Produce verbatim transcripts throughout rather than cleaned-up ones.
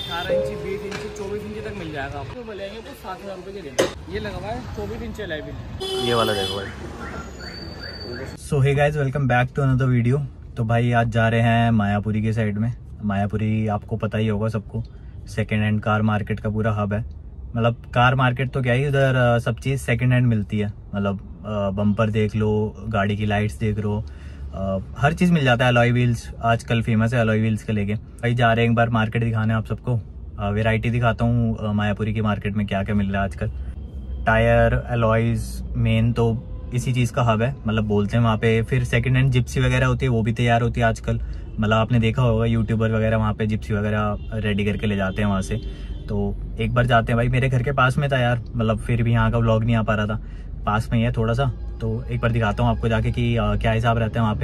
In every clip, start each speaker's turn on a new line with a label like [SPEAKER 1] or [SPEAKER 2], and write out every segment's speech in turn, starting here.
[SPEAKER 1] अठारह इंची, बीस इंची, चौबीस इंची तक मिल जाएगा आपको। तो लेंगे तो सात हज़ार रुपये के देंगे। ये लगा हुआ है चौबीस इंची एलॉय व्हील, ये वाला देखो भाई।
[SPEAKER 2] So hey guys, welcome back to another video. तो भाई आज जा रहे हैं मायापुरी के साइड में। मायापुरी आपको पता ही होगा सबको, सेकेंड हैंड कार मार्केट का पूरा हब है। मतलब कार मार्केट तो क्या ही, उधर सब चीज़ सेकेंड हैंड मिलती है। मतलब बम्पर देख लो, गाड़ी की लाइट्स देख लो, Uh, हर चीज़ मिल जाता है। अलॉय व्हील्स आजकल फेमस है, अलॉय व्हील्स के लेके भाई जा रहे हैं एक बार मार्केट दिखाने आप सबको। वैरायटी दिखाता हूँ uh, मायापुरी की मार्केट में क्या क्या मिल रहा है आजकल। टायर, अलॉयज, मेन तो इसी चीज़ का हब है, मतलब बोलते हैं वहाँ पे। फिर सेकंड हैंड जिप्सी वगैरह होती है, वो भी तैयार होती है आजकल। मतलब आपने देखा होगा यूट्यूबर वगैरह वहाँ पे जिप्सी वगैरह रेडी करके ले जाते हैं वहाँ से। तो एक बार जाते हैं भाई, मेरे घर के पास में था यार, मतलब फिर भी यहाँ का व्लॉग नहीं आ पा रहा था। पास में ही है थोड़ा सा, तो एक बार दिखाता हूँ आपको जाके कि आ, क्या हिसाब रहता है वहाँ पे।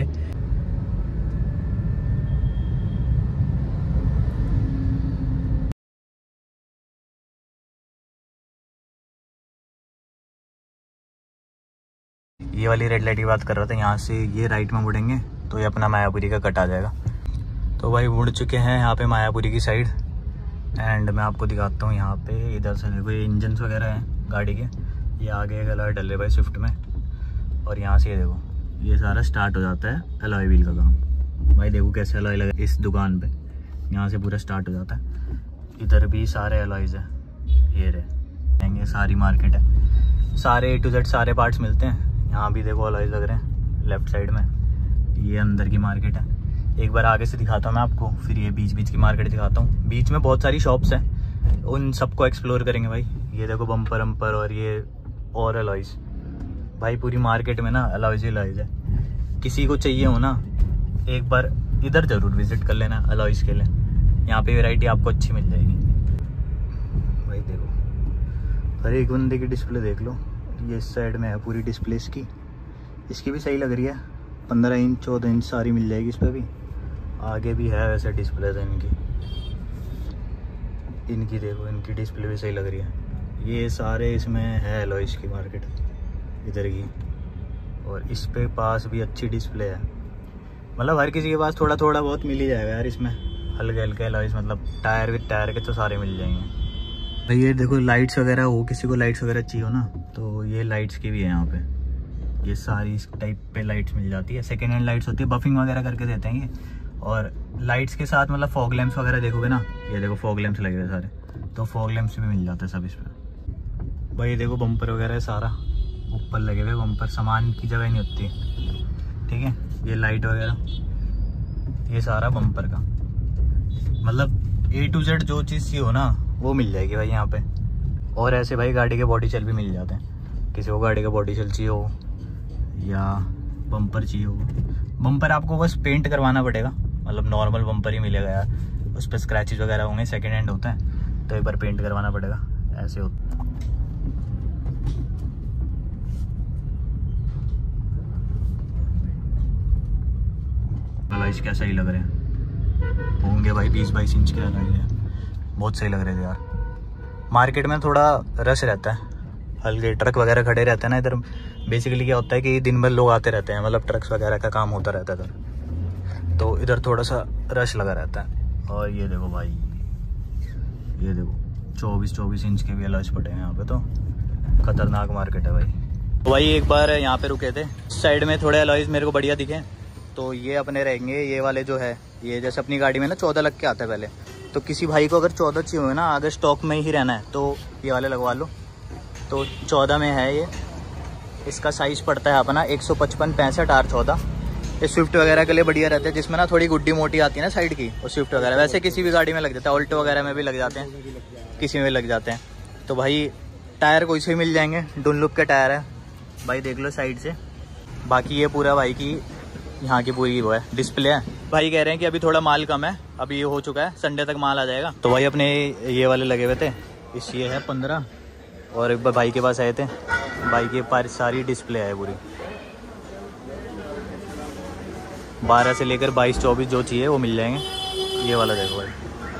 [SPEAKER 2] ये वाली रेड लाइट की बात कर रहा था, यहाँ से ये राइट में मुड़ेंगे तो ये अपना मायापुरी का कट आ जाएगा। तो भाई मुड़ चुके हैं यहाँ पे मायापुरी की साइड। एंड मैं आपको दिखाता हूँ यहाँ पे, इधर से देखो ये इंजन्स वगैरह हैं गाड़ी के। ये आगे एक अलॉय डले भाई स्विफ्ट में, और यहाँ से ये देखो ये सारा स्टार्ट हो जाता है अलॉय व्हील का काम। भाई देखो कैसे अलॉय लगा इस दुकान पे, यहाँ से पूरा स्टार्ट हो जाता है। इधर भी सारे अलॉयज है, ये रहे, सारी मार्केट है, सारे ए टू जेड सारे पार्ट्स मिलते हैं। यहाँ भी देखो अलॉयज लग रहे हैं लेफ्ट साइड में। ये अंदर की मार्केट है। एक बार आगे से दिखाता हूँ मैं आपको, फिर ये बीच बीच की मार्केट दिखाता हूँ। बीच में बहुत सारी शॉप्स हैं, उन सबको एक्सप्लोर करेंगे भाई। ये देखो बम्पर वम्पर और ये और अलॉयज। भाई पूरी मार्केट में ना अलॉयज ही अलॉयज है। किसी को चाहिए हो ना, एक बार इधर ज़रूर विजिट कर लेना अलॉयज के लिए। यहाँ पे वैरायटी आपको अच्छी मिल जाएगी। भाई देखो हर एक बंदे की डिस्प्ले देख लो। ये इस साइड में है पूरी डिस्प्ले इसकी इसकी भी सही लग रही है। पंद्रह इंच चौदह इंच सारी मिल जाएगी इस पर भी। आगे भी है वैसे डिस्प्ले है इनकी इनकी देखो, इनकी डिस्प्ले भी सही लग रही है। ये सारे इसमें है अलॉयज की मार्केट इधर की। और इस पे पास भी अच्छी डिस्प्ले है। मतलब हर किसी के पास थोड़ा थोड़ा बहुत मिल ही जाएगा यार इसमें, हल्के हल्के अलॉयज। मतलब टायर विद टायर के तो सारे मिल जाएंगे भाई। ये देखो लाइट्स वगैरह हो, किसी को लाइट्स वगैरह चाहिए हो ना, तो ये लाइट्स की भी है यहाँ पे। ये सारी इस टाइप पे लाइट्स मिल जाती है। सेकेंड हैंड लाइट्स होती है, बफिंग वगैरह करके देते हैं ये। और लाइट्स के साथ मतलब फॉग लैंप्स वगैरह देखोगे ना, ये देखो फॉग लैंप्स लगे हुए सारे, तो फॉग लैंप्स भी मिल जाते हैं सब इस पर भाई। ये देखो बम्पर वगैरह है सारा ऊपर लगे हुए बम्पर, सामान की जगह नहीं होती, ठीक है। ये लाइट वगैरह ये सारा बम्पर का, मतलब ए टू जेड जो चीज़ सी हो ना वो मिल जाएगी भाई यहाँ पे। और ऐसे भाई गाड़ी के बॉडी शेल भी मिल जाते हैं। किसी को गाड़ी का बॉडी शेल चाहिए हो या बम्पर चाहिए हो। बम्पर आपको बस पेंट करवाना पड़ेगा, मतलब नॉर्मल बम्पर ही मिलेगा यार, उस पर स्क्रैचेज वगैरह होंगे, सेकेंड हैंड होता है, तो एक बार पेंट करवाना पड़ेगा। ऐसे होता अलॉयज क्या सही लग रहे हैं होंगे भाई। बीस बाईस इंच के अलॉयज है, बहुत सही लग रहे थे यार। मार्केट में थोड़ा रश रहता है, हल्के ट्रक वगैरह खड़े रहते हैं ना इधर। बेसिकली क्या होता है कि दिन भर लोग आते रहते हैं, मतलब ट्रक्स वगैरह का काम होता रहता है इधर, तो इधर थोड़ा सा रश लगा रहता है। और ये देखो भाई, ये देखो चौबीस चौबीस इंच के भी अलॉयज पड़े हैं यहाँ पे, तो खतरनाक मार्केट है भाई। तो भाई एक बार यहाँ पे रुके थे, साइड में थोड़े अलॉयज मेरे को बढ़िया दिखे, तो ये अपने रहेंगे। ये वाले जो है, ये जैसे अपनी गाड़ी में ना चौदह लग के आता है पहले, तो किसी भाई को अगर चौदह चाहिए हुए ना, अगर स्टॉक में ही रहना है तो ये वाले लगवा लो। तो चौदह में है ये, इसका साइज़ पड़ता है अपना एक सौ पचपन पैंसठ आर चौदह। ये स्विफ्ट वगैरह के लिए बढ़िया रहता है, जिसमें ना थोड़ी गुड्डी मोटी आती है ना साइड की, और स्विफ्ट वगैरह वैसे किसी भी गाड़ी में लग जाता है, ऑल्टो वगैरह में भी लग जाते हैं, किसी में भी लग जाते हैं। तो भाई टायर कोई से मिल जाएंगे, डुनलुप के टायर है भाई, देख लो साइड से। बाकी ये पूरा भाई की यहाँ की पूरी वो है डिस्प्ले है। भाई कह रहे हैं कि अभी थोड़ा माल कम है, अभी ये हो चुका है, संडे तक माल आ जाएगा। तो भाई अपने ये वाले लगे हुए थे, इस ये है पंद्रह, और एक बार भाई के पास आए थे, भाई के पास सारी डिस्प्ले है पूरी, बारह से लेकर बाईस चौबीस जो चाहिए वो मिल जाएंगे। ये वाला देखो भाई,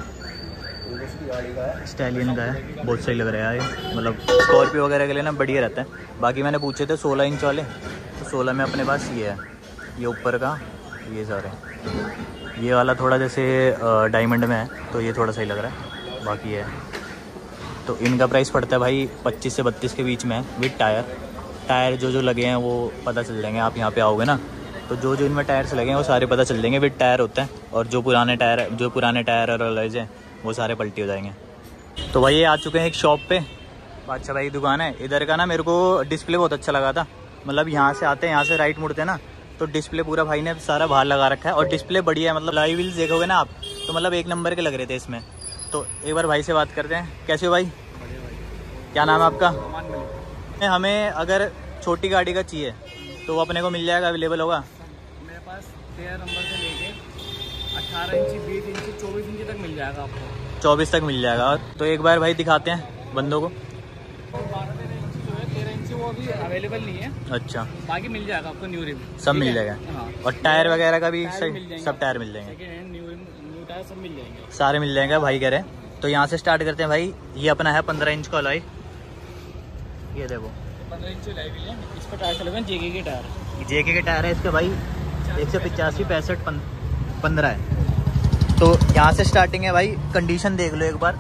[SPEAKER 2] स्टैलियन का है, बहुत सही लग रहा है ये, मतलब स्कॉर्पियो वगैरह के लिए ना बढ़िया रहता है। बाकी मैंने पूछे थे सोलह इंच वाले, तो सोलह में अपने पास ये है, ये ऊपर का, ये सारे। ये वाला थोड़ा जैसे डायमंड में है, तो ये थोड़ा सही लग रहा है। बाकी है। तो इनका प्राइस पड़ता है भाई पच्चीस से बत्तीस के बीच में विद टायर। टायर जो जो लगे हैं वो पता चल जाएंगे, आप यहाँ पे आओगे ना तो जो जो इनमें टायर्स लगे हैं वो सारे पता चल जाएंगे, विद टायर होते हैं। और जो पुराने टायर जो पुराने टायर और अलॉयज हैं वो सारे पलटी हो जाएंगे। तो भाई ये आ चुके हैं एक शॉप पे, बादशाह भाई की दुकान है। इधर का ना मेरे को डिस्प्ले बहुत अच्छा लगा था, मतलब यहाँ से आते हैं, यहाँ से राइट मुड़ते हैं ना तो डिस्प्ले पूरा भाई ने सारा बाहर लगा रखा है और डिस्प्ले बढ़िया है, मतलब लाइव व्हील्स देखोगे ना आप तो मतलब एक नंबर के लग रहे थे इसमें। तो एक बार भाई से बात करते हैं। कैसे हो भाई? क्या नाम है आपका? हमें अगर छोटी गाड़ी का चाहिए तो वो अपने को मिल जाएगा, अवेलेबल होगा?
[SPEAKER 1] मेरे पास तेरह नंबर से लेके अठारह इंची बीस इंची चौबीस इंची तक मिल जाएगा आपको।
[SPEAKER 2] चौबीस तक मिल जाएगा। तो एक बार भाई दिखाते हैं बंदों को।
[SPEAKER 1] बारह तेरह इंची जो है, तेरह इंची वो अभी अवेलेबल नहीं है।
[SPEAKER 2] अच्छा,
[SPEAKER 1] बाकी मिल जाएगा आपको न्यू रिम
[SPEAKER 2] सब मिल जाएगा।
[SPEAKER 1] हाँ।
[SPEAKER 2] और टायर वगैरह का भी
[SPEAKER 1] टायर
[SPEAKER 2] सही,
[SPEAKER 1] मिल जाएंगे।
[SPEAKER 2] सब टायर मिल जाएंगे,
[SPEAKER 1] second hand new rim new tyre सब मिल जाएंगे,
[SPEAKER 2] सारे मिल जाएंगे भाई कह रहे हैं। तो यहाँ से स्टार्ट करते हैं भाई। ये अपना है पंद्रह इंच का अलॉय, ये देखो
[SPEAKER 1] पंद्रह इंच लाइव व्हील है। इस पर टायर चलेगा जेके के टायर,
[SPEAKER 2] जेके के टायर है इसके भाई। एक सौ पचासी पैंसठ पंद्रह है। तो यहाँ से स्टार्टिंग है भाई। कंडीशन देख लो एक बार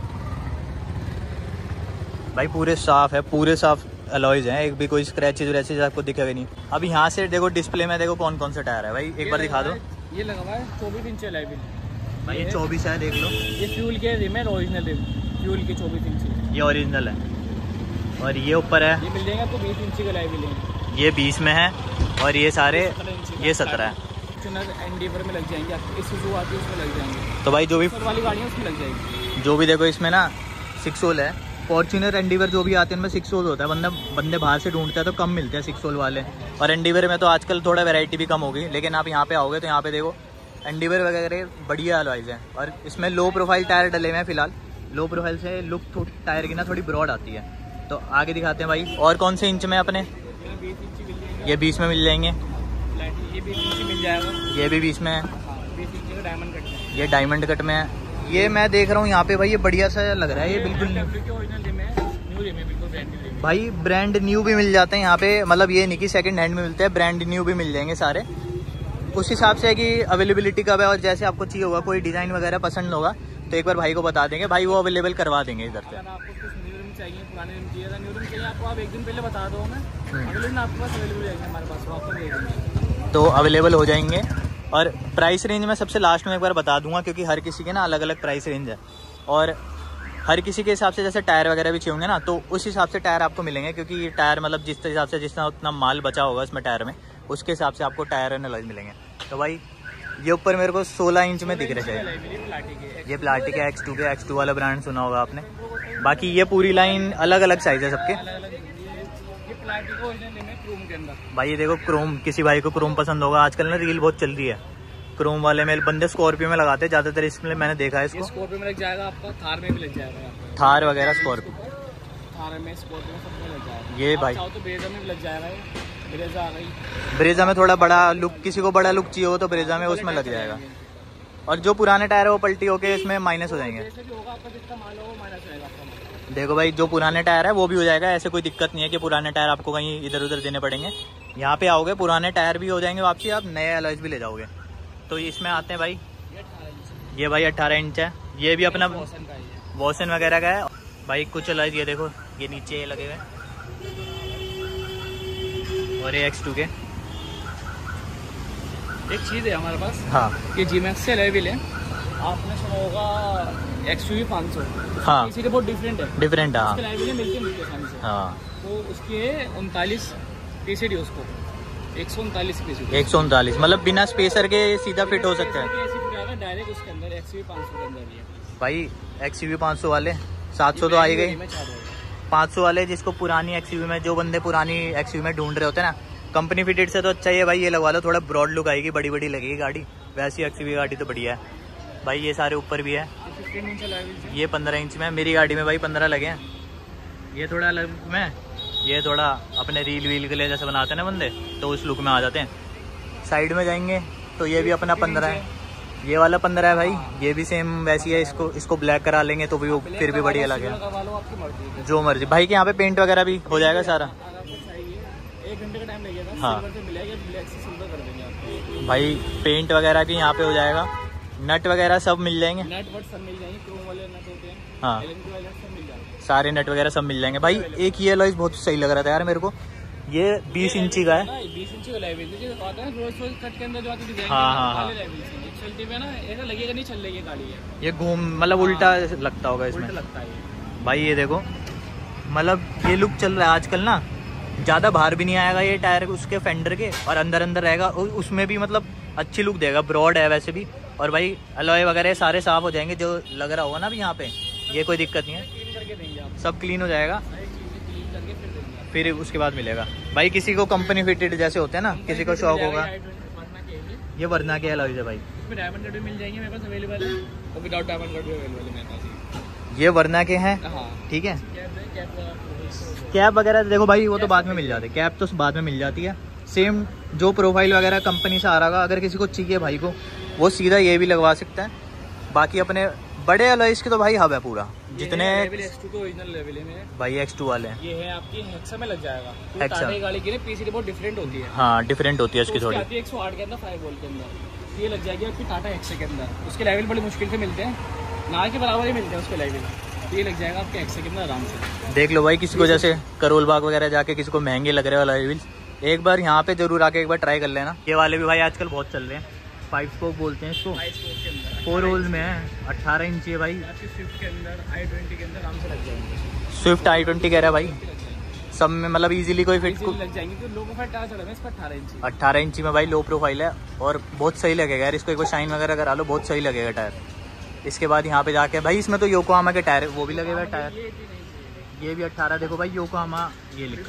[SPEAKER 2] भाई, पूरे साफ है, पूरे साफ अलॉयज हैं, एक भी कोई स्क्रैचेज व्रैचेज आपको दिखेगा नहीं। अब यहाँ से देखो डिस्प्ले में देखो कौन कौन सा टायर है भाई, एक बार दिखा दो।
[SPEAKER 1] ये लगा हुआ है चौबीस इंच लाइव व्हील
[SPEAKER 2] भाई, ये चौबीस है, देख लो।
[SPEAKER 1] ये फ्यूल के रिम है, ओरिजिनल रिम फ्यूल के चौबीस इंची, ये
[SPEAKER 2] ओरिजिनल है। और ये ऊपर है,
[SPEAKER 1] ये मिल जाएगा आपको बीस इंची का लाइव व्हील है,
[SPEAKER 2] ये बीस में है। और ये सारे ये सत्रह है।
[SPEAKER 1] एंडीवर में लग जाएंगे आपको, इस सुजुकी आती है उसमें लग जाएंगे।
[SPEAKER 2] तो भाई जो भी
[SPEAKER 1] वाली गाड़ियाँ उसमें लग जाएगी,
[SPEAKER 2] जो भी देखो इसमें ना सिक्स होल है। फॉर्च्यूनर एंडीवर जो भी आते हैं उनमें सिक्स होल होता है। बंदा बंदे बाहर से ढूंढते हैं तो कम मिलते हैं सिक्स होल वाले। और एंडीवर में तो आजकल थोड़ा वैरायटी भी कम होगी, लेकिन आप यहाँ पे आओगे तो यहाँ पे देखो एंडीवर वगैरह बढ़िया अलॉयज है। और इसमें लो प्रोफाइल टायर डले हुए हैं फिलहाल। लो प्रोफाइल से लुक टायर की ना थोड़ी ब्रॉड आती है। तो आगे दिखाते हैं भाई। और कौन से इंच में अपने? ये बीस में मिल जाएंगे।
[SPEAKER 1] ये बीस इंची मिल जाएगा,
[SPEAKER 2] ये भी बीस में है।
[SPEAKER 1] बीस इंची का डायमंड कट है,
[SPEAKER 2] ये डायमंड कट में है। ये मैं देख रहा हूँ यहाँ पे भाई, ये बढ़िया सा लग रहा है। ये बिल्कुल भाई ब्रांड न्यू भी मिल जाते हैं यहाँ पे, मतलब ये नहीं कि सेकंड हैंड में मिलते हैं, ब्रांड न्यू भी मिल जाएंगे सारे। उस हिसाब से है कि अवेलेबिलिटी कब है और जैसे आपको चाहिए होगा, कोई डिज़ाइन वगैरह पसंद होगा तो एक बार भाई को बता देंगे, भाई वो अवेलेबल करवा देंगे इधर से।
[SPEAKER 1] आपको कुछ न्यू रिम चाहिए, पुराने रिम चाहिए था, न्यू रिम चाहिए आपको, आप एक दिन पहले बता दो, मैं अगले दिन आपके पास अवेलेबल रहेंगे हमारे पास, आपको दे देंगे।
[SPEAKER 2] तो अवेलेबल हो जाएंगे। और प्राइस रेंज में सबसे लास्ट में एक बार बता दूंगा, क्योंकि हर किसी के ना अलग अलग प्राइस रेंज है और हर किसी के हिसाब से जैसे टायर वगैरह भी चाहिए होंगे ना तो उस हिसाब से टायर आपको मिलेंगे, क्योंकि ये टायर मतलब जिस हिसाब से जितना उतना माल बचा होगा इसमें टायर में, उसके हिसाब से आपको टायर एंड अलॉयज मिलेंगे। तो भाई ये ऊपर मेरे को सोलह इंच में दिख रहे हैं, ये प्लाटी के एक्स टू के एक्स टू वाला ब्रांड सुना होगा आपने। बाकी ये पूरी लाइन अलग अलग साइज है सबके। भाई ये देखो क्रोम, किसी भाई को क्रोम पसंद होगा, आजकल ना रील बहुत चल रही है क्रोम वाले में, बंदे स्कॉर्पियो में लगाते हैं ज्यादातर, इसलिए मैंने देखा है इसको।
[SPEAKER 1] स्कॉर्पियो में लग जाएगा आपका, थार में भी लग जाएगा,
[SPEAKER 2] थार वगैरह स्कॉर्पियो,
[SPEAKER 1] थार में स्कॉर्पियो सब में लग जाएगा।
[SPEAKER 2] ये भाई
[SPEAKER 1] तो ब्रेजा में भी लग जाएगा, ब्रेजा आ गई।
[SPEAKER 2] ब्रेजा में थोड़ा बड़ा लुक, किसी को बड़ा लुक चाहिए हो तो ब्रेजा में उसमें लग जाएगा। और जो पुराने टायर है वो पलटी होके इसमें माइनस हो जाएंगे। देखो भाई जो पुराने टायर है वो भी हो जाएगा, ऐसे कोई दिक्कत नहीं है कि पुराने टायर आपको कहीं इधर उधर देने पड़ेंगे। यहाँ पे आओगे पुराने टायर भी हो जाएंगे वापसी, आप नए अलॉयज भी ले जाओगे। तो इसमें आते हैं भाई, ये भाई अट्ठारह इंच है, ये भी अपना वॉसन वगैरह का है भाई। कुछ अलॉयज ये देखो, ये नीचे लगे हुए और ये एक्स टू के।
[SPEAKER 1] एक चीज़ है हमारे पास,
[SPEAKER 2] हाँ,
[SPEAKER 1] ये जी मैक्स से अवेलेबल है, आपने सुना होगा एक्स यू वी पाँच सौ।
[SPEAKER 2] हाँ,
[SPEAKER 1] इसी बहुत डिफरेंट है,
[SPEAKER 2] डिफरेंट है। हाँ,
[SPEAKER 1] मिलती मिलती आसानी से।
[SPEAKER 2] हाँ,
[SPEAKER 1] तो उसके उनतालीस पीसीडी, उसको एक सौ उनतालीस पीसीडी,
[SPEAKER 2] एक सौ उनतालीस मतलब बिना स्पेसर के सीधा फिट हो सकता है
[SPEAKER 1] डायरेक्ट उसके अंदर। एक्स यू वी पाँच सौ के अंदर ही है
[SPEAKER 2] भाई। एक्स यू वी पाँच सौ वाले सात सौ तो आ गई, पाँच सौ वाले जिसको पुरानी एक्स यू वी में, जो बंदे पुरानी एक्स यू वी में ढूंढ रहे होते हैं ना, कंपनी फिटेड से तो अच्छा ही है भाई, ये लगवा लो, थोड़ा ब्रॉड लुक आएगी, बड़ी बड़ी लगेगी गाड़ी। वैसी एक्स यू वी गाड़ी तो बढ़िया है भाई। ये सारे ऊपर भी है, ये पंद्रह इंच में, मेरी गाड़ी में भाई पंद्रह लगे हैं। ये थोड़ा अलग में, ये थोड़ा अपने रील वील के लिए जैसे बनाते हैं ना बंदे, तो उस लुक में आ जाते हैं। साइड में जाएंगे तो ये भी अपना पंद्रह है, ये वाला पंद्रह है भाई, ये भी सेम वैसी है। इसको इसको ब्लैक करा लेंगे तो भी वो फिर भी बढ़िया लगेगा, जो मर्जी भाई। के यहाँ पे पेंट वगैरह भी हो जाएगा सारा,
[SPEAKER 1] एक घंटे का टाइम लगेगा।
[SPEAKER 2] हाँ
[SPEAKER 1] मिलेगा, ब्लैक से सिल्वर कर देंगे आपको
[SPEAKER 2] भाई, पेंट वगैरह भी यहाँ पे हो जाएगा। नट वगैरह सब मिल जाएंगे,
[SPEAKER 1] नट वट सब मिल जाएंगे, क्रोम वाले नट होते हैं,
[SPEAKER 2] हाँ
[SPEAKER 1] एलएमटी वाले सब मिल जाएंगे,
[SPEAKER 2] सारे नट वगैरह सब मिल जाएंगे भाई। एक ये अलॉयज बहुत सही लग रहा था यार मेरे को, ये बीस इंची का है,
[SPEAKER 1] बीस इंची का लाइव जो आता है रोज रोज कट के अंदर जो आती है,
[SPEAKER 2] हाँ हाँ हाँ
[SPEAKER 1] चलती है ना, ऐसा लगेगा नहीं चल रही है गाड़ी है,
[SPEAKER 2] ये घूम मतलब उल्टा लगता होगा इसमें,
[SPEAKER 1] उल्टा लगता है
[SPEAKER 2] भाई। ये देखो मतलब ये लुक चल रहा है आजकल ना, ज़्यादा बाहर भी नहीं आएगा ये टायर उसके फेंडर के, और अंदर अंदर रहेगा, उसमें भी मतलब अच्छी लुक देगा, ब्रॉड है वैसे भी। और भाई अलॉय वगैरह सारे साफ हो जाएंगे, जो लग रहा होगा ना अभी यहाँ पे, ये कोई दिक्कत नहीं है,
[SPEAKER 1] क्लीन करके देंगे आप,
[SPEAKER 2] सब क्लीन हो जाएगा,
[SPEAKER 1] सारी चीजें क्लीन करके फिर देंगे,
[SPEAKER 2] फिर उसके बाद मिलेगा भाई। किसी को कंपनी फिटेड जैसे होते हैं ना, किसी को शौक होगा, ये वरना के अलॉय है भाई,
[SPEAKER 1] इसमें डायमंड कट भी मिल जाएंगे मेरे पास अवेलेबल है, और विदाउट डायमंड कट भी अवेलेबल है मेरे पास,
[SPEAKER 2] ये वरना के हैं,
[SPEAKER 1] हाँ
[SPEAKER 2] ठीक है।
[SPEAKER 1] कैप है, कैप
[SPEAKER 2] कैप वगैरह देखो भाई वो तो बाद में मिल जाती है, कैप तो बाद में मिल जाती है, सेम जो प्रोफाइल वगैरह कंपनी से आ रहा होगा। अगर किसी को चाहिए भाई को, वो सीधा ये भी लगवा सकता है। बाकी अपने बड़े अलॉयज के तो भाई हब है पूरा, जितने
[SPEAKER 1] एक्स टू तो ओरिजिनल लेवल है मेरे
[SPEAKER 2] भाई एक्स टू वाले हैं,
[SPEAKER 1] ये है आपकी हेक्सा में लग जाएगा,
[SPEAKER 2] हेक्सा।
[SPEAKER 1] टाटा की गाड़ी की ना पीसीडी बहुत डिफरेंट होती है,
[SPEAKER 2] हाँ डिफरेंट होती है उसकी थोड़ी,
[SPEAKER 1] आती है एक सौ आठ के अंदर फाइव वोल्ट के अंदर, ये लग जाएगी आपकी टाटा हेक्सा के अंदर, उसके लेवल बड़े मुश्किल से मिलते हैं, ना के बराबर ही मिलते हैं उसके लेवल, ये लग जाएगा आपके हेक्सा के अंदर आराम से।
[SPEAKER 2] देख लो भाई, किसी को जैसे करोल बाग वगैरह जाके किसी को महंगे लग रहे वाला व्हील्स, एक बार यहाँ पे जरूर आके एक बार ट्राई कर लेना। ये वाले भी भाई आजकल बहुत चल रहे हैं, फाइव स्पोक बोलते हैं इसको, फोर होल्स में है, अट्ठारह इंची है भाई,
[SPEAKER 1] स्विफ्ट के अंदर आई ट्वेंटी के अंदर आराम से लग जाएंगे,
[SPEAKER 2] स्विफ्ट आई ट्वेंटी कह रहा है भाई, सब में मतलब इजीली कोई फिट को
[SPEAKER 1] लग जाएंगे, तो लो प्रोफाइल टायर चला है इसका अट्ठारह इंची,
[SPEAKER 2] अट्ठारह इंची में भाई लो प्रोफाइल है, और बहुत सही लगेगा यार, इसको एक बार शाइन वगैरह करा लो, बहुत सही लगेगा टायर। इसके बाद यहाँ पे जाके भाई इसमें तो योकोहामा के टायर वो भी लगे हुए टायर, ये भी अट्ठारह, देखो भाई योकोहामा ये लिखा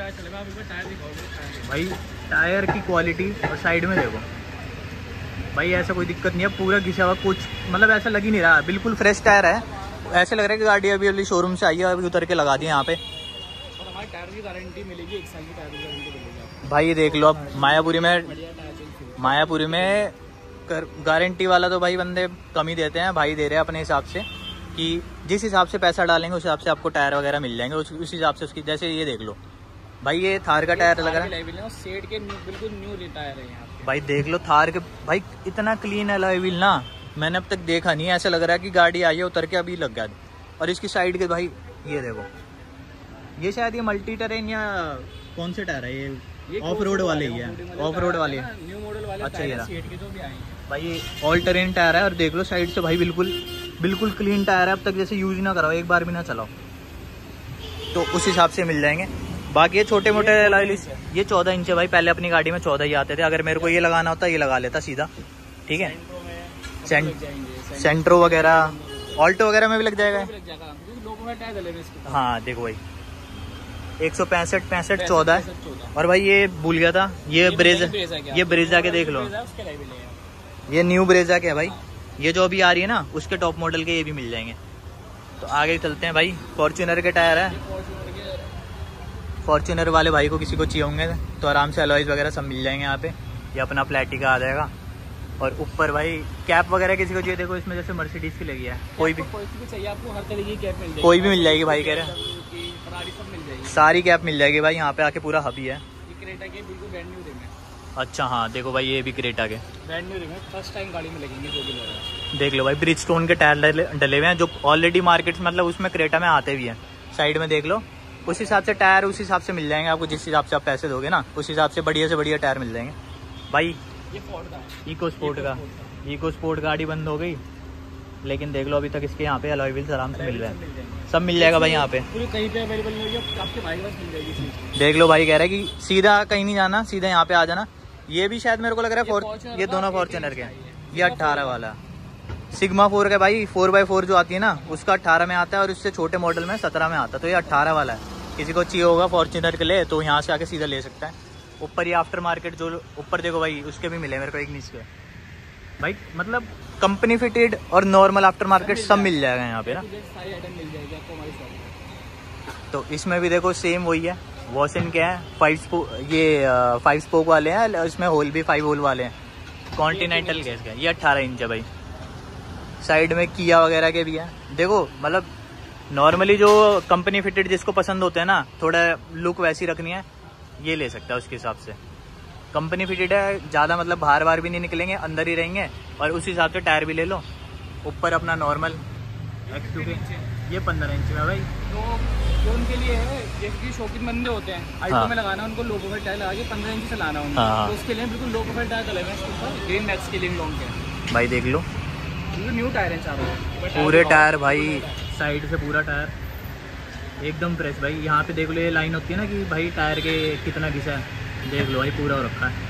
[SPEAKER 2] भाई, टायर की क्वालिटी और साइड में देखो भाई, ऐसा कोई दिक्कत नहीं है, पूरा घिसा हुआ कुछ मतलब ऐसा लग ही नहीं रहा, बिल्कुल फ्रेश टायर है, ऐसे लग रहा है कि गाड़ी अभी अभी शोरूम से आई है, अभी उतर के लगा दी यहाँ पे।
[SPEAKER 1] और हमारे टायर की गारंटी मिलेगी, एक साल की टायर की गारंटी मिलेगी
[SPEAKER 2] भाई। ये देख लो अब मायापुरी में, मायापुरी में गारंटी वाला तो भाई बंदे कम ही देते हैं, भाई दे रहे हैं अपने हिसाब से, कि जिस हिसाब से पैसा डालेंगे उस हिसाब से आपको टायर वगैरह मिल जाएंगे, उस उस हिसाब से उसकी, जैसे ये देख लो भाई, ये थार का टायर लग रहा है,
[SPEAKER 1] सेट के बिल्कुल न्यू टायर है यहाँ
[SPEAKER 2] भाई, देख लो थार के भाई, इतना क्लीन है अलॉय व्हील ना, मैंने अब तक देखा नहीं, ऐसा लग रहा है कि गाड़ी आई है उतर के अभी लग गया। और इसकी साइड के भाई ये देखो, ये शायद ये मल्टी टेरेन या कौन से टायर है ये, ऑफ रोड वाले ही है, ऑफ रोड वाले
[SPEAKER 1] न्यू मॉडल वाले,
[SPEAKER 2] अच्छा ये
[SPEAKER 1] सेट के जो भी आए
[SPEAKER 2] भाई, ये ऑल टेरेन टायर है, और देख लो साइड से भाई बिल्कुल बिल्कुल क्लीन टायर है, अब तक जैसे यूज ना कराओ, एक बार भी ना चलाओ, तो उस हिसाब से मिल जाएंगे। बाकी ये छोटे मोटे अलॉयज, ये चौदह इंच है भाई, पहले अपनी गाड़ी में चौदह ही आते थे, अगर मेरे को ये लगाना होता ये लगा लेता सीधा, ठीक है। सेंट्रो वगैरह, ऑल्टो वगैरह में भी लग जाएगा, हाँ देखो भाई एक सौ पैंसठ पैंसठ चौदह है। और भाई ये भूल गया था, ये ब्रेजा, ये ब्रेजा के देख लो, ये न्यू ब्रेजा के है भाई, ये जो अभी आ रही है ना उसके टॉप मॉडल के ये भी मिल जाएंगे। तो आगे चलते हैं भाई, फॉर्च्यूनर के टायर है, फॉर्च्यूनर वाले भाई को किसी को चाहिए होंगे तो आराम से अलॉयज वगैरह सब मिल जाएंगे यहाँ पे, ये अपना प्लेटी का आ जाएगा। और ऊपर भाई कैप वगैरह किसी को चाहिए, देखो इसमें जैसे मर्सिडीज की लगी है, कोई भी
[SPEAKER 1] कोई भी चाहिए आपको, हर तरह की कैप मिल जाएगी,
[SPEAKER 2] कोई भी मिल जाएगी भाई, कह रहे हैं
[SPEAKER 1] सब मिल जाएगी,
[SPEAKER 2] सारी कैप मिल जाएगी भाई, यहाँ पे आके पूरा हब ही है।
[SPEAKER 1] ये क्रेटा के बिल्कुल ब्रांड न्यू रिम है,
[SPEAKER 2] अच्छा हाँ देखो भाई, ये भी क्रेटा के
[SPEAKER 1] ब्रांड न्यू रिम है, फर्स्ट टाइम गाड़ी में लगेंगे जो भी लगा।
[SPEAKER 2] देख लो भाई, ब्रिज स्टोन के टायर डले हुए हैं, जो ऑलरेडी मार्केट मतलब उसमें क्रेटा में आते भी हैं, साइड में देख लो, उस हिसाब से टायर उस हिसाब से मिल जाएंगे आपको, जिस हिसाब से आप पैसे दोगे ना उस हिसाब से बढ़िया से बढ़िया टायर मिल जाएंगे भाई।
[SPEAKER 1] ये फोर्ड का है,
[SPEAKER 2] इको स्पोर्ट का, इको स्पोर्ट गाड़ी बंद हो गई, लेकिन देख लो अभी तक इसके यहाँ पे अलॉय व्हील्स आराम से मिल रहे हैं, सब मिल जाएगा भाई यहाँ पे,
[SPEAKER 1] पूरी कहीं पे अवेलेबल नहीं होगी, आपके भाई के पास मिल जाएगी।
[SPEAKER 2] देख लो भाई, कह रहा है कि सीधा कहीं नहीं जाना, सीधा यहाँ पे आ जाना। ये भी शायद मेरे को लग रहा है फोर, ये दोनों फॉर्च्यूनर के, ये अट्ठारह वाला सिग्मा फोर का भाई, फोर बाई फोर जो आती है ना उसका अट्ठारह में आता है, और उससे छोटे मॉडल में सत्रह में आता है, तो ये अट्ठारह वाला है। किसी को चाहिए होगा फॉर्च्यूनर के लिए तो यहाँ से आके सीधा ले सकता है। ऊपर ये आफ्टर मार्केट जो ऊपर देखो भाई, उसके भी मिले मेरे को, एक नीच के भाई, मतलब कंपनी फिटेड और नॉर्मल आफ्टर मार्केट सब मिल जाएगा यहाँ पे ना,
[SPEAKER 1] सारी आइटम मिल जाएगी आपको हमारी शॉप।
[SPEAKER 2] तो इसमें भी देखो सेम वही है, वॉशन क्या है, फाइव स्पोक, ये फाइव स्पोक वाले हैं, इसमें होल भी फाइव होल वाले हैं, कॉन्टिनेंटल गैस का, ये अट्ठारह इंच है भाई। साइड में किया वगैरह के भी है, देखो मतलब नॉर्मली जो कंपनी फिटेड जिसको पसंद होते हैं ना, थोड़ा लुक वैसी रखनी है, ये ले सकता है उसके हिसाब से। कंपनी फिटेड है, ज़्यादा मतलब बाहर बाहर भी नहीं निकलेंगे, अंदर ही रहेंगे। और उस हिसाब से टायर भी ले लो। ऊपर अपना नॉर्मल एक्स टू के ये पंद्रह इंच में भाई।
[SPEAKER 1] तो जो उनके लिए है, जैसे शौकीन बंदे होते हैं आल्टो
[SPEAKER 2] हाँ।
[SPEAKER 1] में लगाना, उनको लो प्रोफाइल टायर लगा के पंद्रह इंच से लाना उनको,
[SPEAKER 2] हाँ।
[SPEAKER 1] तो उसके लिए बिल्कुल लो प्रोफाइल टायर लगे हैं इसके ऊपर, ग्रीन मैक्स के लिए लॉन्ग के
[SPEAKER 2] भाई देख लो
[SPEAKER 1] न्यू टायर है चारों
[SPEAKER 2] पूरे टायर भाई, साइड से पूरा टायर एकदम फ्रेश भाई। यहाँ पे देख लो ये लाइन होती है ना कि भाई टायर के कितना घिसा है, देख लो भाई पूरा हो रखा है।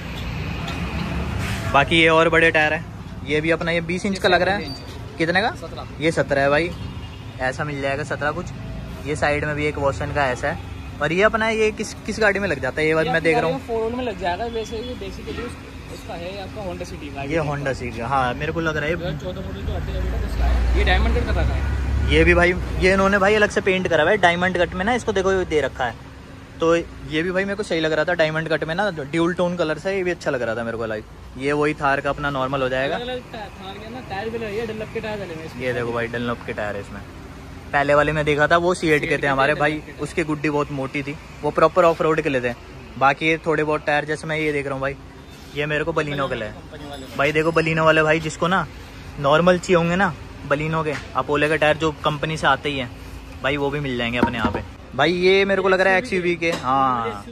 [SPEAKER 2] बाकी ये और बड़े टायर है, ये भी अपना ये बीस इंच का लग रहा है, कितने का?
[SPEAKER 1] सत्रह।
[SPEAKER 2] ये सत्रह है भाई, ऐसा मिल जाएगा सत्रह कुछ। ये साइड में भी एक वॉशन का ऐसा है। और ये अपना ये किस किस गाड़ी में लग जाता है ये बात मैं देख रहा हूँ?
[SPEAKER 1] फोर व्हील में लग जाएगा वैसे, ये बेसिकली उसका है आपका होंडा सिटी का।
[SPEAKER 2] ये होंडा सिटी का, हाँ मेरे को लग रहा है
[SPEAKER 1] चौदह मॉडल जो आती है उसका है। ये डायमंड कट कर रखा है
[SPEAKER 2] ये भी भाई, ये इन्होंने भाई अलग से पेंट करा हुआ है डायमंड कट में ना, इसको देखो ये दे रखा है। तो ये भी भाई मेरे को सही लग रहा था डायमंड कट में ना, ड्यूल टोन कलर से ये भी अच्छा लग रहा था मेरे को लाइक। ये वही थार का अपना नॉर्मल हो जाएगा।
[SPEAKER 1] टायर भी लगे, डनलप के टायर डले हैं इसमें।
[SPEAKER 2] ये देखो भाई डनलप के टायर है इसमें। पहले वाले में देखा था वो सी एट के थे हमारे भाई, उसकी गुड्डी बहुत मोटी थी, वो प्रॉपर ऑफ रोड के लिए थे। बाकी ये थोड़े बहुत टायर जैसे मैं ये देख रहा हूँ भाई, ये मेरे को बलिनो के लिए है भाई। देखो बलिनो वाले भाई जिसको ना नॉर्मल चाहिए होंगे ना बलिनो के, अपोलो के टायर जो कंपनी से आते ही हैं भाई, वो भी मिल जाएंगे अपने यहाँ पे भाई। ये मेरे को लग रहा है एक्सयूवी के, हाँ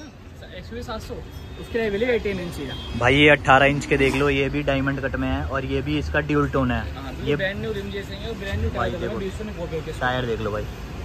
[SPEAKER 1] सात सौ उसके लिए मिलेगा अठारह इंच का
[SPEAKER 2] भाई। ये अट्ठारह इंच के देख लो, ये भी डायमंड कट में है और ये भी इसका ड्यूल टोन है। ये
[SPEAKER 1] ब्रांड न्यू रिम जैसे हैं, ब्रांड न्यू
[SPEAKER 2] भाई
[SPEAKER 1] टायर
[SPEAKER 2] देखो,
[SPEAKER 1] है, बीस सौ में कॉपी होके
[SPEAKER 2] टायर देख लो भाई,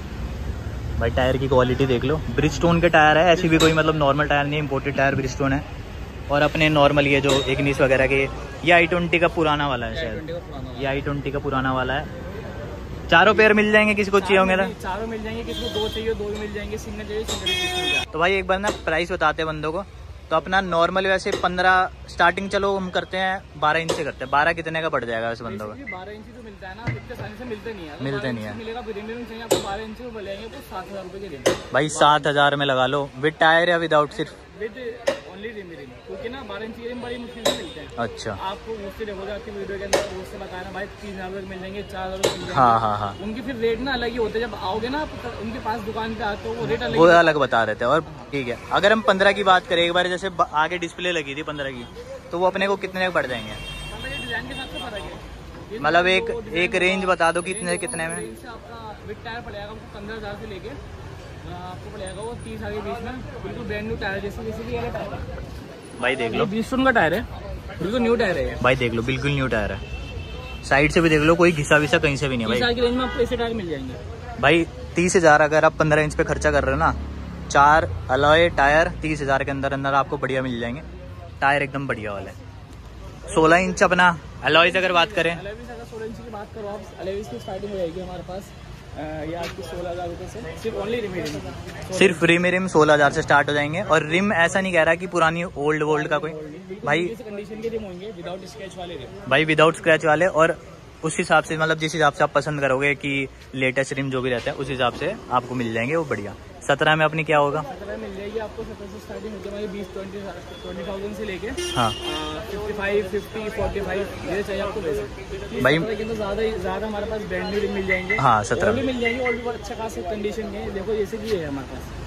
[SPEAKER 2] भाई टायर की क्वालिटी देख लो। ब्रिजस्टोन के टायर है, ऐसी भी कोई मतलब नॉर्मल टायर नहीं, इम्पोर्टेड टायर ब्रिजस्टोन है। और अपने नॉर्मल ये जो इग्निस वगैरह के, ये आई ट्वेंटी का पुराना वाला है शायद, ये आई ट्वेंटी का पुराना वाला है। चारों पेयर मिल जाएंगे किसी को चाहिए होंगे तो?
[SPEAKER 1] चारों मिल जाएंगे, किसी को दो चाहिए दो भी मिल जाएंगे, सिंगल चाहिए सिंगल भी मिल जाएगा।
[SPEAKER 2] तो भाई एक बार ना प्राइस बताते हैं बंदों को। तो अपना नॉर्मल वैसे पंद्रह स्टार्टिंग चलो हम करते हैं, बारह इंच से करते हैं। बारह कितने का पड़ जाएगा वैसे बंदों को?
[SPEAKER 1] बारह इंच जो मिलता है ना, इतने आसानी से मिलते नहीं है,
[SPEAKER 2] मिलते नहीं है
[SPEAKER 1] मिलेगा प्रीमियम चाहिए आपको बारह इंच वो मिलेंगे तो सात हजार रुपए के देंगे
[SPEAKER 2] भाई। सात हजार में लगा लो विद टायर या विदाउट? सिर्फ
[SPEAKER 1] विद ओनली रिम रिम, क्योंकि ना बारह इंच के रिम बड़ी मुश्किल से मिलते हैं।
[SPEAKER 2] अच्छा,
[SPEAKER 1] आपको उससे देखोगे आपकी वीडियो के अंदर उससे बताया भाई तीन हजार रुपए मिल जाएंगे, चार हजार रुपए मिल जाएंगे।
[SPEAKER 2] हाँ हाँ हाँ,
[SPEAKER 1] उनके फिर रेट ना अलग ही होते हैं, जब आओगे ना आप उनके पास दुकान पे आते हो वो रेट अलग
[SPEAKER 2] वो अलग बता रहे थे। और ठीक है, अगर हम पंद्रह की बात करें एक बार, जैसे आगे डिस्प्ले लगी थी पंद्रह की, तो वो अपने को कितने पड़ जाएंगे?
[SPEAKER 1] डिजाइन के साथ से फर्क है,
[SPEAKER 2] मतलब एक एक रेंज बता दो कितने कितने में?
[SPEAKER 1] रेंज से आपका विद टायर पड़ेगा आपको पंद्रह हजार से लेके आपको पड़ेगा वो तीस हजार के बीच में, बिल्कुल ब्रांड न्यू टायर जैसे जैसे भी टायर है
[SPEAKER 2] भाई देख लो,
[SPEAKER 1] बीस का टायर है, बिल्कुल न्यू टायर है
[SPEAKER 2] भाई देख लो बिल्कुल न्यू टायर है। साइड से भी देख लो, कोई घिसा विसा कहीं से भी नहीं है भाई।
[SPEAKER 1] की रेंज में आपको ऐसे टायर मिल जाएंगे
[SPEAKER 2] भाई। तीस हजार अगर आप पंद्रह इंच पे खर्चा कर रहे हो ना, चार अलॉय टायर तीस हजार के अंदर अंदर आपको बढ़िया मिल जाएंगे। टायर एकदम बढ़िया वाले। सोलह इंच अपना अलॉयज अगर बात करें,
[SPEAKER 1] अलॉयज अगर सोलह इंच की बात करो आप, अलॉयज की स्टार्टिंग हो जाएगी हमारे पास ये आपकी सोलह हजार रुपये से, सिर्फ ओनली रिम रिम,
[SPEAKER 2] सिर्फ रिम रिम सोलह हजार से स्टार्ट हो जाएंगे। और रिम ऐसा नहीं कह रहा कि पुरानी ओल्ड वोल्ड का कोई भाई,
[SPEAKER 1] कंडीशन के रिम होंगे विदाउट स्क्रैच वाले रिम
[SPEAKER 2] भाई, विदाउट स्क्रैच वाले। और उस हिसाब से मतलब जिस हिसाब से आप पसंद करोगे कि लेटेस्ट रिम जो भी रहता है उस हिसाब से आपको मिल जाएंगे वो बढ़िया। सत्रह में अपनी क्या होगा?
[SPEAKER 1] सत्रह मिल जाएगी आपको, सत्रह से स्टार्टिंग होती है हमारी बीस ट्वेंटी ट्वेंटी थाउजेंड से लेके
[SPEAKER 2] हाँ
[SPEAKER 1] fifty five fifty forty five ये चाहिए आपको वैसे
[SPEAKER 2] भाई।
[SPEAKER 1] तो ज़्यादा ज़्यादा हमारे पास ब्रांड न्यू रिम मिल जाएंगे।
[SPEAKER 2] हाँ सत्रह
[SPEAKER 1] भी मिल जाएंगे और भी बहुत अच्छा खासा कंडीशन के, देखो जैसे कि है हमारे पास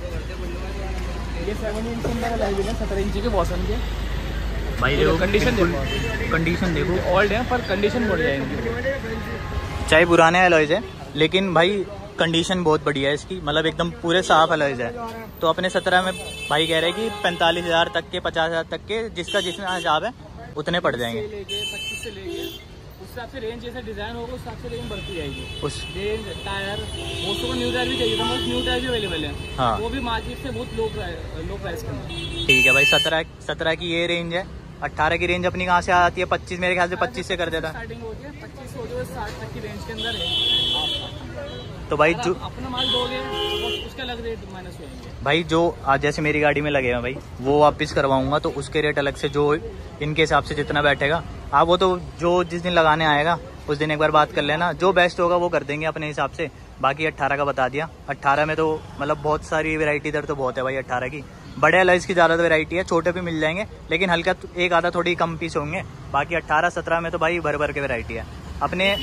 [SPEAKER 1] ये सेवन इंच के अंदर लगे हैं, सत्रह इंच के बॉसन के
[SPEAKER 2] भाई। देखो
[SPEAKER 1] कंडीशन देखो,
[SPEAKER 2] कंडीशन देखो,
[SPEAKER 1] ओल्ड है पर कंडीशन बढ़ जाएंगी,
[SPEAKER 2] चाहे पुराने अलॉयज है लेकिन भाई कंडीशन बहुत बढ़िया है इसकी, मतलब एकदम पूरे साफ अलॉयज है। तो अपने सत्रह में भाई कह रहे हैं कि पैंतालीस हजार तक के, पचास हजार तक के, जिसका जितना हिसाब है उतने पड़ जाएंगे।
[SPEAKER 1] पच्चीस से लेके उस हिसाब से रेंज जैसा डिजाइन होगा उस हिसाब से रेंज बढ़ती जाएगी।
[SPEAKER 2] उस
[SPEAKER 1] रेंज टायर दोस्तों को न्यू टायर भी चाहिए था, बहुत न्यू टायर भी अवेलेबल है।
[SPEAKER 2] हाँ
[SPEAKER 1] वो भी मार्केट से बहुत लो प्राइस लो प्राइस के अंदर।
[SPEAKER 2] ठीक है भाई। सत्रह सत्रह की ये रेंज है। अट्ठारह की रेंज अपनी कहाँ से आती है? पच्चीस, मेरे ख्याल से पच्चीस से कर देता।
[SPEAKER 1] स्टार्टिंग होती है पच्चीस होती है, साठ तक की रेंज के अंदर है।
[SPEAKER 2] तो भाई जो
[SPEAKER 1] अपना माल दोगे उसका अलग रेट माइनस होंगे
[SPEAKER 2] भाई, जो आज जैसे मेरी गाड़ी में लगे हैं भाई, वो वापस करवाऊंगा तो उसके रेट अलग से, जो इनके हिसाब से जितना बैठेगा आप वो तो जो जिस दिन लगाने आएगा उस दिन एक बार बात कर लेना, जो बेस्ट होगा वो कर देंगे अपने हिसाब से। बाकी अट्ठारह का बता दिया। अट्ठारह में तो मतलब बहुत सारी वैरायटी इधर तो बहुत है भाई अट्ठारह की। बड़े अलॉयज की ज़्यादा वैरायटी है, छोटे भी मिल जाएंगे लेकिन हल्का एक आधा थोड़ी कम पीस होंगे। बाकी अट्ठारह सत्रह में तो भाई भर भर के वैरायटी है अपने।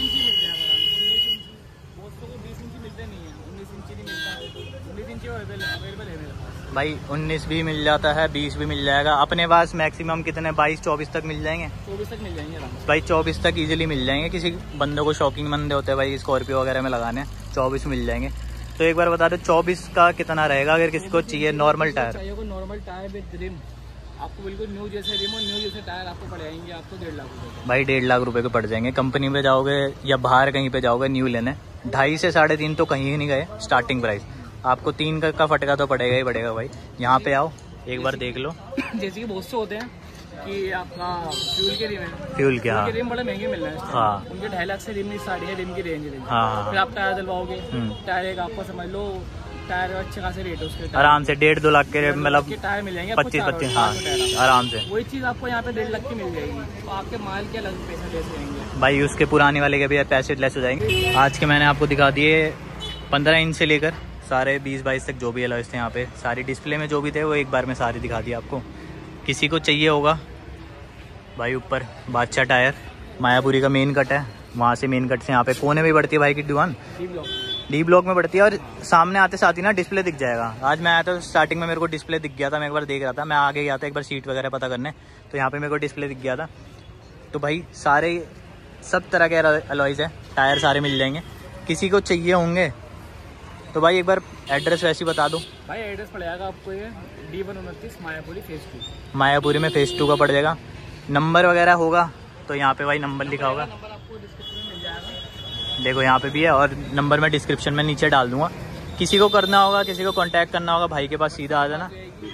[SPEAKER 2] भाई उन्नीस भी मिल जाता है, बीस भी मिल जाएगा अपने पास। मैक्सिमम कितने, बाईस चौबीस तक मिल जाएंगे।
[SPEAKER 1] चौबीस तक मिल जाएंगे आराम से
[SPEAKER 2] भाई, चौबीस तक इजीली मिल जाएंगे। किसी बंदे को शौकीन बंदे होते हैं भाई स्कॉर्पियो वगैरह में लगाने, चौबीस मिल जाएंगे। तो एक बार बता दो चौबीस का कितना रहेगा अगर किसी को चाहिए नॉर्मल टायर?
[SPEAKER 1] चाहिए को नॉर्मल टायर विद रिम, आपको बिल्कुल न्यू जैसे रिम और न्यू जैसे टायर आपको पड़ जाएंगे आपको डेढ़ लाख रुपए।
[SPEAKER 2] भाई डेढ़ लाख रुपए के पड़ जाएंगे। कंपनी पे जाओगे या बाहर कहीं पे जाओगे न्यू लेने, ढाई से साढ़े तीन तो कहीं नहीं गए स्टार्टिंग प्राइस। आपको तीन का, का फटका तो पड़ेगा ही पड़ेगा भाई। यहाँ पे आओ एक बार देख लो।
[SPEAKER 1] जैसे कि बहुत से होते हैं कि आपका फ्यूल के रिम है,
[SPEAKER 2] फ्यूल के, हाँ,
[SPEAKER 1] रिम बड़े महंगे मिल रहे हैं।
[SPEAKER 2] हाँ,
[SPEAKER 1] उनके ढाई लाख से रिम नहीं, साढ़े रिम की रेंज है।
[SPEAKER 2] हाँ,
[SPEAKER 1] फिर आप टायर डलवाओगे, टायर एक आपको समझ लो टायर अच्छे खासे रेट है उसके,
[SPEAKER 2] आराम से डेढ़ दो लाख के मतलब
[SPEAKER 1] टायर मिल जाएंगे
[SPEAKER 2] पच्चीस पच्चीस हाँ आराम से।
[SPEAKER 1] वही चीज आपको यहाँ पे डेढ़ लाख की मिल जाएगी, तो आपके माल के अलग पैसे लेस जाएंगे
[SPEAKER 2] भाई। उसके पुराने वाले के भी पैसे लेस हो जाएंगे। आज के मैंने आपको दिखा दिए पंद्रह इंच से लेकर सारे बीस बाईस तक जो भी अलॉयज थे यहाँ पे, सारी डिस्प्ले में जो भी थे वो एक बार में सारी दिखा दिया आपको। किसी को चाहिए होगा भाई, ऊपर बादशाह टायर, मायापुरी का मेन कट है, वहाँ से मेन कट से यहाँ पे कोने में बढ़ती है भाई की दुकान, डी ब्लॉक में बढ़ती है। और सामने आते साथ ही ना डिस्प्ले दिख जाएगा। आज मैं आया था स्टार्टिंग में मेरे को डिस्प्ले दिख गया था, मैं एक बार देख रहा था, मैं आगे गया था एक बार सीट वगैरह पता करने, तो यहाँ पे मेरे को डिस्प्ले दिख गया था। तो भाई सारे सब तरह के अलॉयज है, टायर सारे मिल जाएंगे। किसी को चाहिए होंगे तो भाई एक बार एड्रेस वैसे ही बता दो
[SPEAKER 1] भाई। एड्रेस पड़ेगा आपको ये डी वन उनतीस मायापुरी फेज टू,
[SPEAKER 2] मायापुरी में फेज टू का पड़ जाएगा। नंबर वगैरह होगा तो यहाँ पे भाई नंबर लिखा होगा,
[SPEAKER 1] नंबर आपको डिस्क्रिप्शन में मिल जाएगा,
[SPEAKER 2] देखो यहाँ पे भी है, और नंबर मैं डिस्क्रिप्शन में नीचे डाल दूंगा। किसी को करना होगा, किसी को कांटेक्ट करना होगा भाई के पास सीधा आ जाना।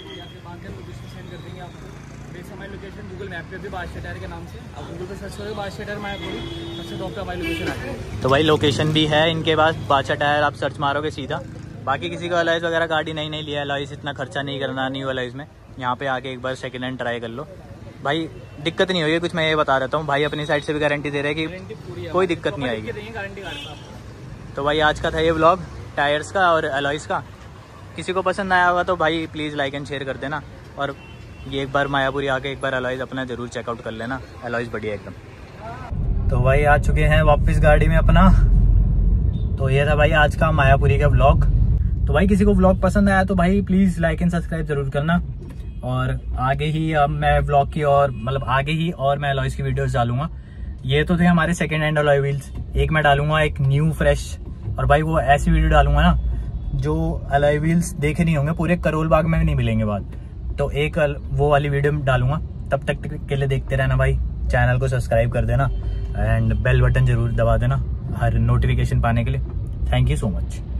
[SPEAKER 1] लोकेशन गूगल मैप पे भी बादशाह टायर के नाम से आप गूगल पे सर्च करोगे बादशाह टायर मायापुरी, सबसे टॉप पे हमारी लोकेशन आती है।
[SPEAKER 2] तो भाई लोकेशन भी है इनके पास, बादशाह टायर आप सर्च मारोगे सीधा। बाकी किसी को अलॉयज वगैरह गाड़ी नहीं नहीं लिया, अलॉयज इतना खर्चा नहीं करना न्यू अलॉयज में, यहाँ पे आके एक बार सेकंड हैंड ट्राई कर लो भाई, दिक्कत नहीं होगी कुछ। मैं ये बता देता हूँ भाई, अपनी साइड से भी गारंटी दे रहे हैं कि कोई दिक्कत नहीं आएगी। तो भाई आज का था ये व्लॉग टायर्स का और अलॉयज का। किसी को पसंद आया होगा तो भाई प्लीज़ लाइक एंड शेयर कर देना, और ये एक बार मायापुरी आके एक बार अलॉयज अपना जरूर चेकआउट कर लेना, अलॉयज बढ़िया एकदम। तो भाई आ चुके हैं वापस गाड़ी में अपना। तो ये था भाई आज का मायापुरी का व्लॉग। तो भाई किसी को व्लॉग पसंद आया तो भाई प्लीज़ लाइक एंड सब्सक्राइब जरूर करना, और आगे ही अब मैं व्लॉग की और मतलब आगे ही और मैं अलॉयज की वीडियोस डालूंगा। ये तो थे हमारे सेकेंड हैंड अलॉय व्हील्स, एक मैं डालूंगा एक न्यू फ्रेश, और भाई वो ऐसी वीडियो डालूंगा ना जो अलॉय व्हील्स देखे नहीं होंगे, पूरे करोल बाग में भी नहीं मिलेंगे बाद, तो एक वो वाली वीडियो डालूंगा। तब तक के लिए देखते रहना भाई, चैनल को सब्सक्राइब कर देना एंड बेल बटन जरूर दबा देना हर नोटिफिकेशन पाने के लिए। Thank you so much.